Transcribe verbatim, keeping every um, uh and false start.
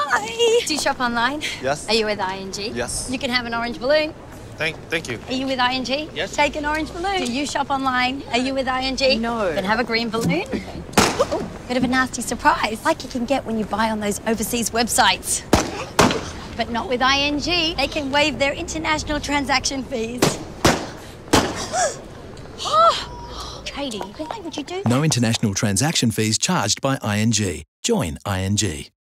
Hi. Do you shop online? Yes. Are you with I N G? Yes. You can have an orange balloon. Thank, thank you. Are you with I N G? Yes. Take an orange balloon. Do you shop online? Are you with I N G? No. Then have a green balloon. Ooh, bit of a nasty surprise, like you can get when you buy on those overseas websites. But not with I N G. They can waive their international transaction fees. Katie, why would you do that? No international transaction fees charged by I N G. Join I N G.